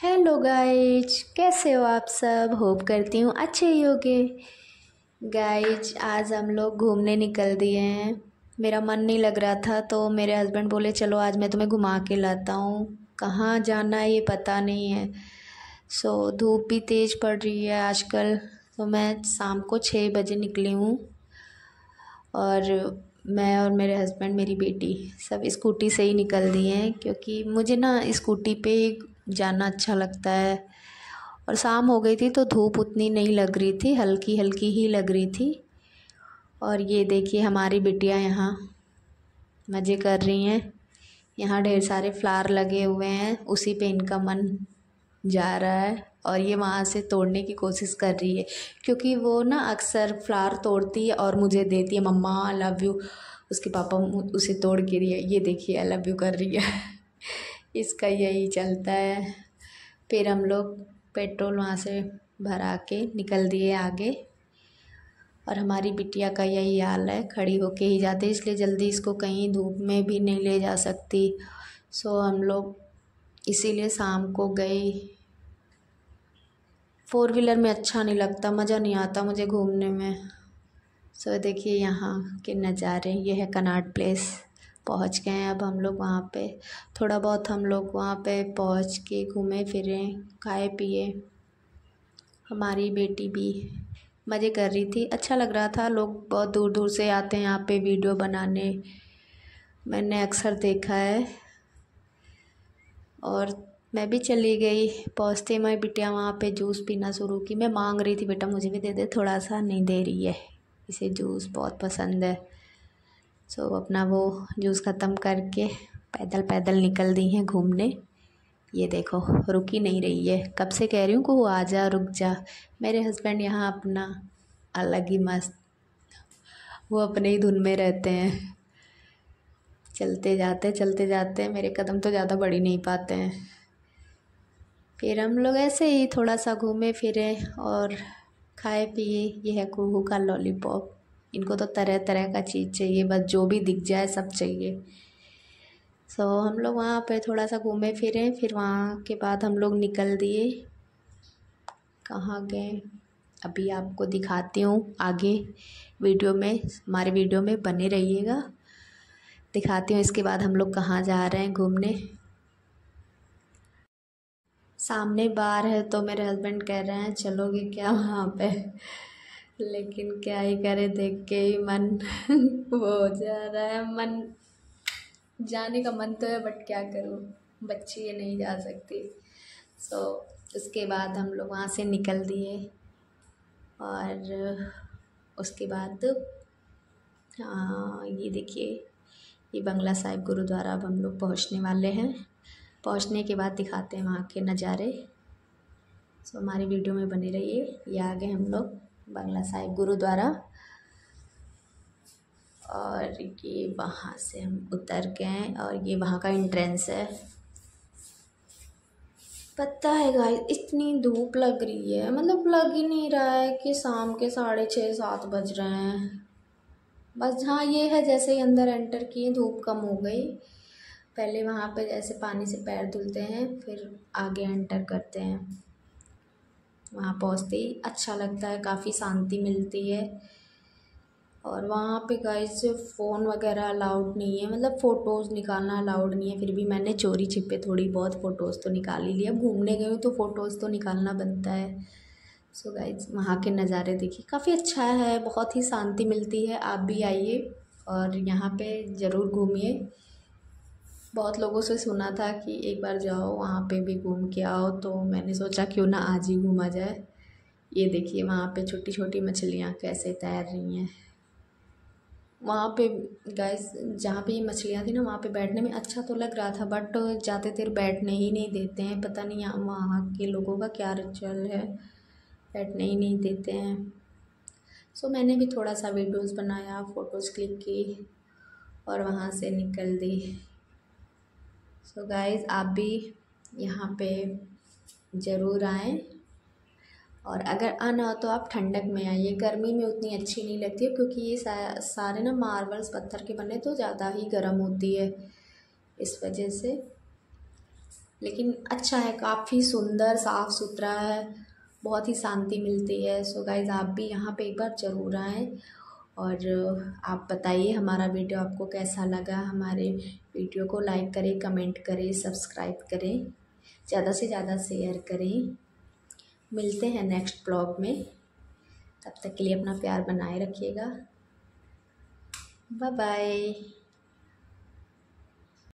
Hello guys, कैसे हो आप सब। होप करती हूँ अच्छे ही होगे। गाइज आज हम लोग घूमने निकल दिए हैं। मेरा मन नहीं लग रहा था तो मेरे हस्बैंड बोले चलो आज मैं तुम्हें घुमा के लाता हूँ। कहाँ जाना है ये पता नहीं है। धूप भी तेज़ पड़ रही है आजकल। तो मैं शाम को 6 बजे निकली हूँ और मैं और मेरे हस्बैंड मेरी बेटी सब स्कूटी से ही निकल दिए हैं, क्योंकि मुझे ना स्कूटी पे ही जाना अच्छा लगता है। और शाम हो गई थी तो धूप उतनी नहीं लग रही थी, हल्की हल्की ही लग रही थी। और ये देखिए हमारी बिटिया यहाँ मज़े कर रही हैं। यहाँ ढेर सारे फ्लावर लगे हुए हैं, उसी पे इनका मन जा रहा है और ये वहाँ से तोड़ने की कोशिश कर रही है, क्योंकि वो ना अक्सर फ्लावर तोड़ती है और मुझे देती है, मम्मा आई लव यू। उसके पापा उसे तोड़ के रही है, ये देखिए आई लव यू कर रही है। इसका यही चलता है। फिर हम लोग पेट्रोल वहाँ से भरा के निकल दिए आगे। और हमारी बिटिया का यही हाल है, खड़ी होके ही जाते, इसलिए जल्दी इसको कहीं धूप में भी नहीं ले जा सकती। हम लोग इसीलिए शाम को गए। 4 व्हीलर में अच्छा नहीं लगता, मज़ा नहीं आता मुझे घूमने में। देखिए यहाँ के नज़ारे, ये है कनॉट प्लेस। पहुँच गए हैं अब हम लोग वहाँ पे। थोड़ा बहुत हम लोग वहाँ पे पहुँच के घूमे फिरे, खाए पिए। हमारी बेटी भी मज़े कर रही थी, अच्छा लग रहा था। लोग बहुत दूर दूर से आते हैं यहाँ पे वीडियो बनाने, मैंने अक्सर देखा है। और मैं भी चली गई। पहुँचते मेरी बिटिया वहाँ पे जूस पीना शुरू की। मैं मांग रही थी बेटा मुझे भी दे दे थोड़ा सा, नहीं दे रही है, इसे जूस बहुत पसंद है। अपना वो जूस ख़त्म करके पैदल पैदल निकल दी हैं घूमने। ये देखो रुक ही नहीं रही है, कब से कह रही हूँ को आ जा रुक जा। मेरे हस्बैंड यहाँ अपना अलग ही मस्त, वो अपने ही धुन में रहते हैं। चलते जाते मेरे कदम तो ज़्यादा बढ़ ही नहीं पाते हैं। फिर हम लोग ऐसे ही थोड़ा सा घूमे फिरे और खाए पिए। ये है कुहू का लॉलीपॉप। इनको तो तरह तरह का चीज़ चाहिए, बस जो भी दिख जाए सब चाहिए। हम लोग वहाँ पे थोड़ा सा घूमे फिरे, फिर वहाँ के बाद हम लोग निकल दिए। कहाँ गए अभी आपको दिखाती हूँ आगे वीडियो में, हमारे वीडियो में बने रहिएगा, दिखाती हूँ इसके बाद हम लोग कहाँ जा रहे हैं घूमने। सामने बार है तो मेरे हस्बैंड कह रहे हैं चलोगे क्या वहाँ पे, लेकिन क्या ही करे, देख के ही मन वो हो जा रहा है। मन जाने का मन तो है बट क्या करूँ, बच्ची ये नहीं जा सकती। उसके बाद हम लोग वहाँ से निकल दिए और उसके बाद ये देखिए ये बंगला साहिब गुरुद्वारा अब हम लोग पहुँचने वाले हैं। पहुँचने के बाद दिखाते हैं वहाँ के नज़ारे। हमारी वीडियो में बने रहिए। ये आ गए हम लोग बंगला साहिब गुरुद्वारा और ये वहाँ से हम उतर गए और ये वहाँ का एंट्रेंस है। पता है गाइस इतनी धूप लग रही है, मतलब लग ही नहीं रहा है कि शाम के 6:30-7 बज रहे हैं। बस हाँ ये है जैसे ही अंदर एंटर किए धूप कम हो गई। पहले वहाँ पे जैसे पानी से पैर धुलते हैं फिर आगे एंटर करते हैं। वहाँ पहुँचते ही अच्छा लगता है, काफ़ी शांति मिलती है। और वहाँ पे गाइस फ़ोन वगैरह अलाउड नहीं है, मतलब फ़ोटोज़ निकालना अलाउड नहीं है। फिर भी मैंने चोरी छिपे थोड़ी बहुत फ़ोटोज़ तो निकाल ही लिया। घूमने गई हूँ तो फ़ोटोज़ तो निकालना बनता है। गाइस वहाँ के नज़ारे देखिए, काफ़ी अच्छा है, बहुत ही शांति मिलती है। आप भी आइए और यहाँ पे ज़रूर घूमिए। बहुत लोगों से सुना था कि एक बार जाओ वहाँ पे भी घूम के आओ, तो मैंने सोचा क्यों ना आज ही घूमा जाए। ये देखिए वहाँ पे छोटी छोटी मछलियाँ कैसे तैर रही हैं। वहाँ पे गाइस जहाँ पे ये मछलियाँ थी ना वहाँ पे बैठने में अच्छा तो लग रहा था, बट ज़्यादा देर बैठने ही नहीं देते हैं। पता नहीं यहाँ वहाँ के लोगों का क्या रिचुअल है, बैठने ही नहीं देते हैं। मैंने भी थोड़ा सा वीडियोस बनाया, फ़ोटोज़ क्लिक की और वहाँ से निकल दी। गाइस आप भी यहाँ पे ज़रूर आएँ और अगर आना हो तो आप ठंडक में आइए। गर्मी में उतनी अच्छी नहीं लगती है, क्योंकि ये सारे ना मार्बल्स पत्थर के बने तो ज़्यादा ही गर्म होती है, इस वजह से। लेकिन अच्छा है, काफ़ी सुंदर साफ़ सुथरा है, बहुत ही शांति मिलती है। सो गाइज़ आप भी यहाँ पे एक बार ज़रूर आएँ। और आप बताइए हमारा वीडियो आपको कैसा लगा। हमारे वीडियो को लाइक करें, कमेंट करें, सब्सक्राइब करें, ज़्यादा से ज़्यादा शेयर करें। मिलते हैं नेक्स्ट ब्लॉग में, तब तक के लिए अपना प्यार बनाए रखिएगा। Bye bye.